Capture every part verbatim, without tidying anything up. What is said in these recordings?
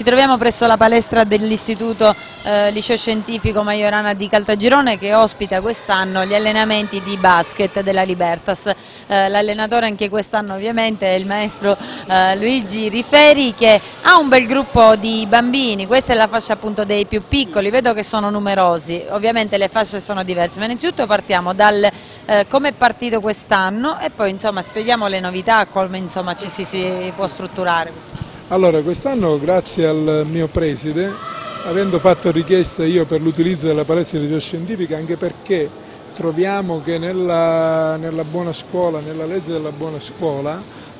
troviamo presso la palestra dell'Istituto eh, Liceo Scientifico Majorana di Caltagirone, che ospita quest'anno gli allenamenti di basket della Libertas. Eh, L'allenatore anche quest'anno ovviamente è il maestro eh, Luigi Riferi, che ha un bel gruppo di bambini. Questa è la fascia appunto dei più piccoli, vedo che sono numerosi, ovviamente le fasce sono diverse, ma innanzitutto partiamo dal eh, come è partito quest'anno e poi insomma spieghiamo le novità, come insomma ci si, si può strutturare. Allora, quest'anno grazie al mio preside, avendo fatto richiesta io per l'utilizzo della palestra di liceo scientifica, anche perché troviamo che nella, nella buona scuola, nella legge della buona scuola,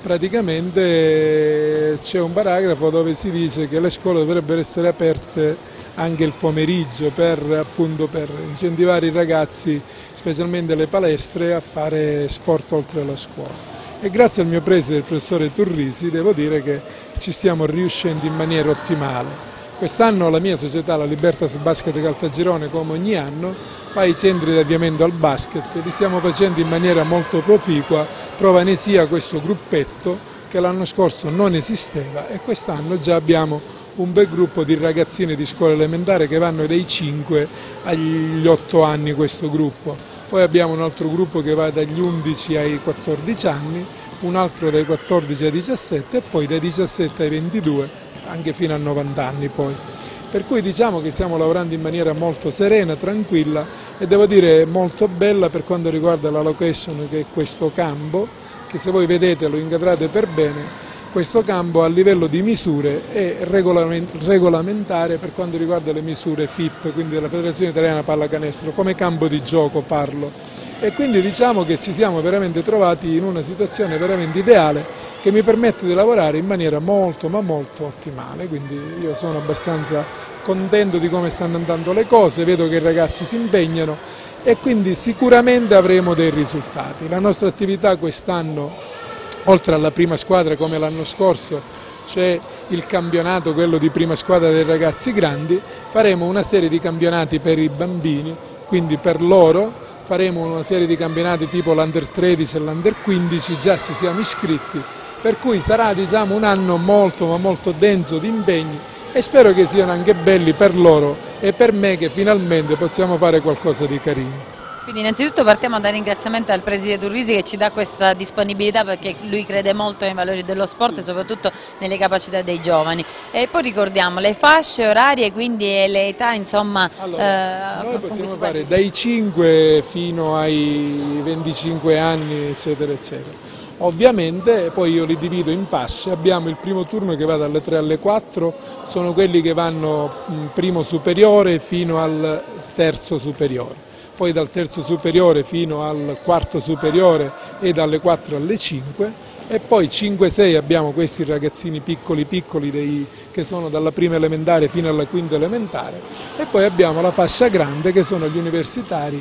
praticamente c'è un paragrafo dove si dice che le scuole dovrebbero essere aperte anche il pomeriggio per, appunto, per incentivare i ragazzi, specialmente le palestre, a fare sport oltre la scuola. E grazie al mio preside, il professore Turrisi, devo dire che ci stiamo riuscendo in maniera ottimale. Quest'anno la mia società, la Libertas Basket Caltagirone, come ogni anno, fa i centri di avviamento al basket, li stiamo facendo in maniera molto proficua, prova ne sia questo gruppetto che l'anno scorso non esisteva e quest'anno già abbiamo un bel gruppo di ragazzini di scuola elementare che vanno dai cinque agli otto anni questo gruppo. Poi abbiamo un altro gruppo che va dagli undici ai quattordici anni, un altro dai quattordici ai diciassette e poi dai diciassette ai ventidue, anche fino a novanta anni poi. Per cui diciamo che stiamo lavorando in maniera molto serena, tranquilla e devo dire molto bella per quanto riguarda la location, che è questo campo, che se voi vedete lo inquadrate per bene. Questo campo a livello di misure è regolamentare per quanto riguarda le misure F I P, quindi della Federazione Italiana Pallacanestro, come campo di gioco parlo. E quindi diciamo che ci siamo veramente trovati in una situazione veramente ideale che mi permette di lavorare in maniera molto ma molto ottimale, quindi io sono abbastanza contento di come stanno andando le cose, vedo che i ragazzi si impegnano e quindi sicuramente avremo dei risultati. La nostra attività quest'anno, oltre alla prima squadra come l'anno scorso, c'è il campionato, quello di prima squadra dei ragazzi grandi, faremo una serie di campionati per i bambini, quindi per loro faremo una serie di campionati tipo l'Under tredici e l'Under quindici, già ci siamo iscritti, per cui sarà diciamo, un anno molto ma molto denso di impegni e spero che siano anche belli per loro e per me, che finalmente possiamo fare qualcosa di carino. Quindi innanzitutto partiamo dal ringraziamento al Preside Turrisi che ci dà questa disponibilità, perché lui crede molto nei valori dello sport e soprattutto nelle capacità dei giovani. E poi ricordiamo le fasce orarie, quindi le età, insomma. Allora, eh, noi possiamo fare dai cinque fino ai venticinque anni, eccetera, eccetera. Ovviamente poi io li divido in fasce, abbiamo il primo turno che va dalle tre alle quattro, sono quelli che vanno primo superiore fino al terzo superiore. Poi dal terzo superiore fino al quarto superiore e dalle quattro alle cinque e poi cinque sei abbiamo questi ragazzini piccoli piccoli dei, che sono dalla prima elementare fino alla quinta elementare e poi abbiamo la fascia grande che sono gli universitari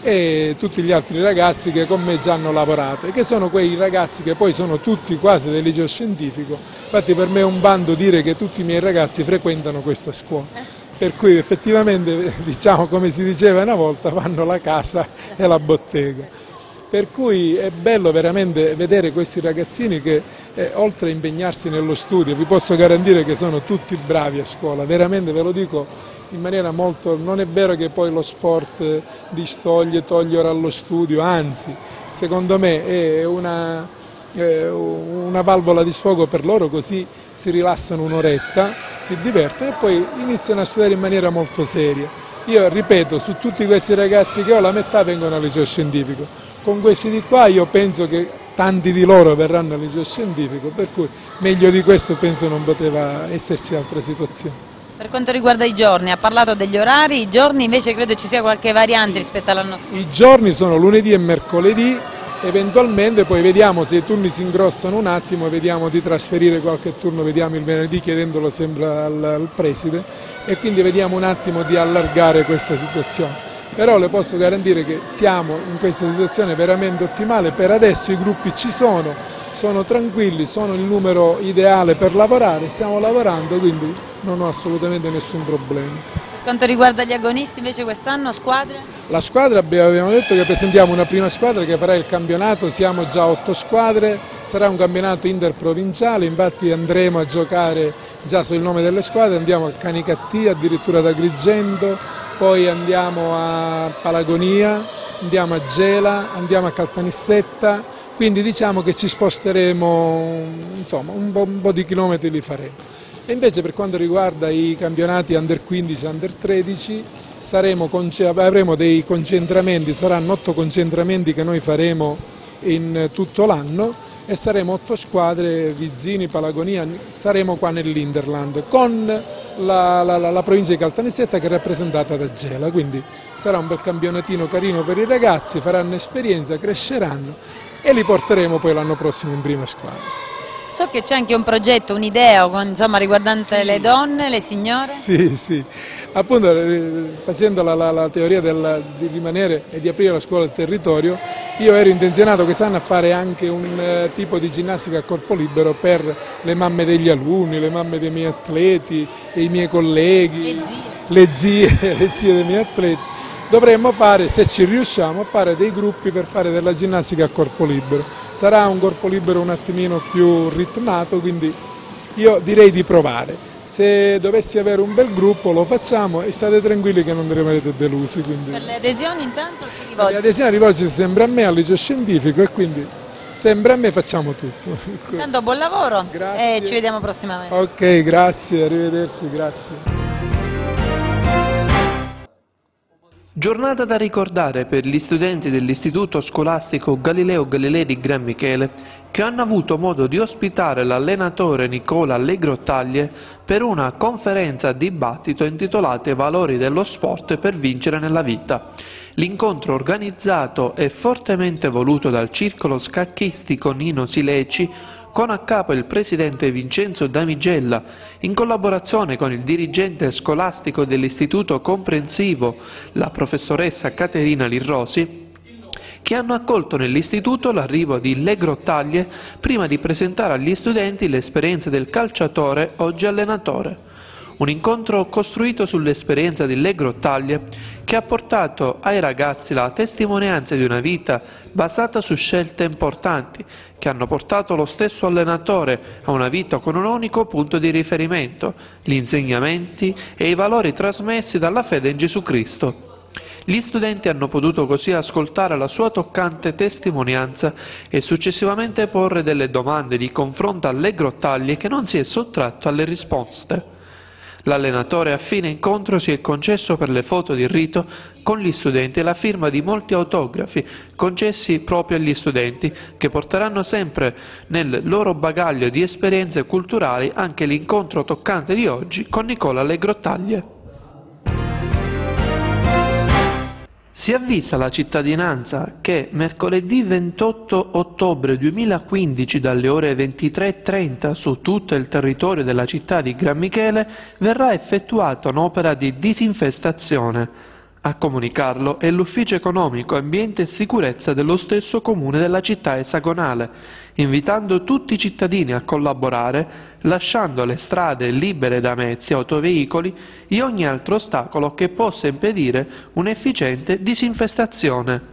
e tutti gli altri ragazzi che con me già hanno lavorato e che sono quei ragazzi che poi sono tutti quasi del liceo scientifico, infatti per me è un vanto dire che tutti i miei ragazzi frequentano questa scuola. Per cui effettivamente, diciamo come si diceva una volta, fanno la casa e la bottega. Per cui è bello veramente vedere questi ragazzini che eh, oltre a impegnarsi nello studio, vi posso garantire che sono tutti bravi a scuola, veramente ve lo dico in maniera molto, non è vero che poi lo sport distoglie, toglie ora allo studio, anzi secondo me è una, eh, una valvola di sfogo per loro, così si rilassano un'oretta, si divertono e poi iniziano a studiare in maniera molto seria. Io ripeto, su tutti questi ragazzi che ho la metà vengono al liceo scientifico, con questi di qua io penso che tanti di loro verranno al liceo scientifico, per cui meglio di questo penso non poteva esserci altra situazione. Per quanto riguarda i giorni, ha parlato degli orari, i giorni invece credo ci sia qualche variante rispetto all'anno scorso. I giorni sono lunedì e mercoledì, eventualmente poi vediamo se i turni si ingrossano un attimo, vediamo di trasferire qualche turno, vediamo il venerdì chiedendolo sempre al, al preside e quindi vediamo un attimo di allargare questa situazione. Però le posso garantire che siamo in questa situazione veramente ottimale, per adesso i gruppi ci sono, sono tranquilli, sono il numero ideale per lavorare, stiamo lavorando, quindi non ho assolutamente nessun problema. quanto riguarda gli agonisti invece quest'anno, squadre? La squadra abbiamo detto che presentiamo una prima squadra che farà il campionato, siamo già otto squadre, sarà un campionato interprovinciale, infatti andremo a giocare già sul nome delle squadre, andiamo a Canicattì, addirittura ad Agrigento, poi andiamo a Palagonia, andiamo a Gela, andiamo a Caltanissetta, quindi diciamo che ci sposteremo, insomma un po', un po' di chilometri li faremo. E invece per quanto riguarda i campionati under quindici, under tredici, saremo, avremo dei concentramenti, saranno otto concentramenti che noi faremo in tutto l'anno e saremo otto squadre, Vizzini, Palagonia, saremo qua nell'Interland con la, la, la, la provincia di Caltanissetta che è rappresentata da Gela, quindi sarà un bel campionatino carino per i ragazzi, faranno esperienza, cresceranno e li porteremo poi l'anno prossimo in prima squadra. So che c'è anche un progetto, un'idea insomma, riguardante sì. le donne, le signore? Sì, sì, appunto facendo la, la, la teoria del, di rimanere e di aprire la scuola del territorio, io ero intenzionato quest'anno a fare anche un uh, tipo di ginnastica a corpo libero per le mamme degli alunni, le mamme dei miei atleti, dei miei colleghi, le zie, le zie, le zie dei miei atleti. Dovremmo fare, se ci riusciamo, a fare dei gruppi per fare della ginnastica a corpo libero. Sarà un corpo libero un attimino più ritmato, quindi io direi di provare. Se dovessi avere un bel gruppo lo facciamo e state tranquilli che non rimarrete delusi. Quindi... Per le adesioni intanto si rivolge? Per le adesioni rivolge sempre a me, al liceo scientifico e quindi sempre a me facciamo tutto. Tanto buon lavoro. Grazie. E ci vediamo prossimamente. Ok, grazie, arrivederci, grazie. Giornata da ricordare per gli studenti dell'Istituto Scolastico Galileo Galilei di Gran Michele che hanno avuto modo di ospitare l'allenatore Nicola Legrottaglie per una conferenza dibattito intitolata I valori dello sport per vincere nella vita. L'incontro organizzato e fortemente voluto dal circolo scacchistico Nino Sileci con a capo il presidente Vincenzo Damigella, in collaborazione con il dirigente scolastico dell'Istituto Comprensivo, la professoressa Caterina Lirrosi, che hanno accolto nell'istituto l'arrivo di Legrottaglie prima di presentare agli studenti l'esperienza del calciatore oggi allenatore. Un incontro costruito sull'esperienza di Legrottaglie che ha portato ai ragazzi la testimonianza di una vita basata su scelte importanti che hanno portato lo stesso allenatore a una vita con un unico punto di riferimento, gli insegnamenti e i valori trasmessi dalla fede in Gesù Cristo. Gli studenti hanno potuto così ascoltare la sua toccante testimonianza e successivamente porre delle domande di confronto a Legrottaglie che non si è sottratto alle risposte. L'allenatore a fine incontro si è concesso per le foto di rito con gli studenti e la firma di molti autografi concessi proprio agli studenti che porteranno sempre nel loro bagaglio di esperienze culturali anche l'incontro toccante di oggi con Nicola Legrottaglie. Si avvisa la cittadinanza che mercoledì ventotto ottobre duemilaquindici dalle ore ventitré e trenta su tutto il territorio della città di Gran Michele verrà effettuata un'opera di disinfestazione. A comunicarlo è l'Ufficio Economico, Ambiente e Sicurezza dello stesso comune della città esagonale, invitando tutti i cittadini a collaborare, lasciando le strade libere da mezzi e autoveicoli e ogni altro ostacolo che possa impedire un'efficiente disinfestazione.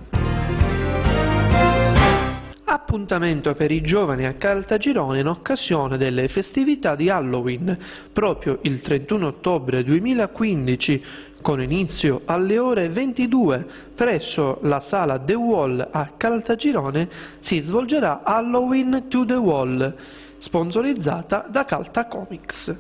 Appuntamento per i giovani a Caltagirone in occasione delle festività di Halloween, proprio il trentuno ottobre duemilaquindici, con inizio alle ore ventidue presso la sala The Wall a Caltagirone si svolgerà Halloween to the Wall, sponsorizzata da Calta Comics.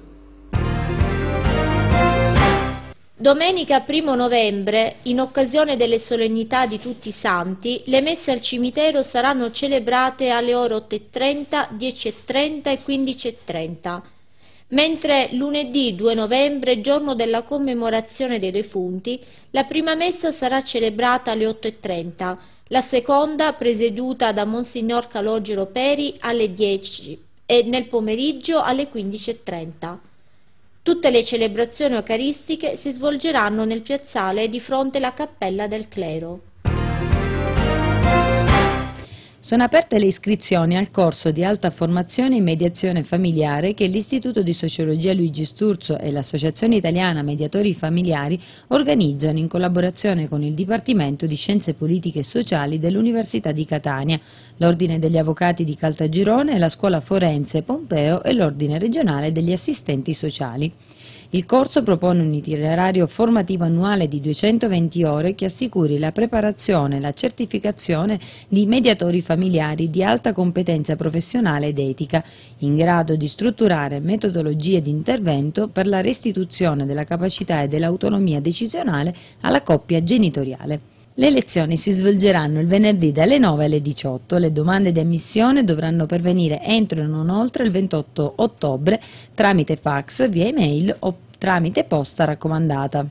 Domenica primo novembre, in occasione delle solennità di tutti i santi, le messe al cimitero saranno celebrate alle ore otto e trenta, dieci e trenta e quindici e trenta. Mentre lunedì due novembre, giorno della commemorazione dei defunti, la prima messa sarà celebrata alle otto e trenta, la seconda, presieduta da Monsignor Calogero Peri, alle dieci e nel pomeriggio alle quindici e trenta. Tutte le celebrazioni eucaristiche si svolgeranno nel piazzale di fronte alla Cappella del Clero. Sono aperte le iscrizioni al corso di alta formazione in mediazione familiare che l'Istituto di Sociologia Luigi Sturzo e l'Associazione Italiana Mediatori Familiari organizzano in collaborazione con il Dipartimento di Scienze Politiche e Sociali dell'Università di Catania, l'Ordine degli Avvocati di Caltagirone, la Scuola Forense Pompeo e l'Ordine Regionale degli Assistenti Sociali. Il corso propone un itinerario formativo annuale di duecentoventi ore che assicuri la preparazione e la certificazione di mediatori familiari di alta competenza professionale ed etica, in grado di strutturare metodologie di intervento per la restituzione della capacità e dell'autonomia decisionale alla coppia genitoriale. Le lezioni si svolgeranno il venerdì dalle nove alle diciotto. Le domande di ammissione dovranno pervenire entro e non oltre il ventotto ottobre tramite fax, via email o tramite posta raccomandata.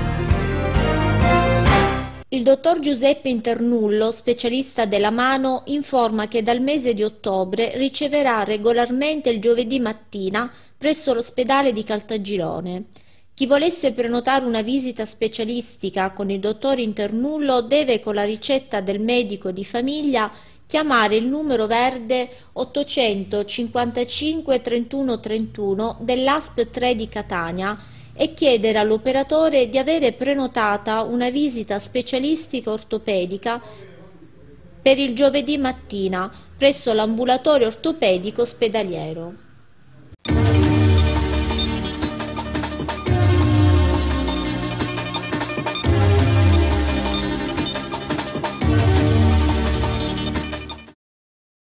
Il dottor Giuseppe Internullo, specialista della mano, informa che dal mese di ottobre riceverà regolarmente il giovedì mattina presso l'ospedale di Caltagirone. Chi volesse prenotare una visita specialistica con il dottor Internullo deve, con la ricetta del medico di famiglia, chiamare il numero verde ottocentocinquantacinque trentuno trentuno dell'A S P tre di Catania e chiedere all'operatore di avere prenotata una visita specialistica ortopedica per il giovedì mattina presso l'ambulatorio ortopedico ospedaliero.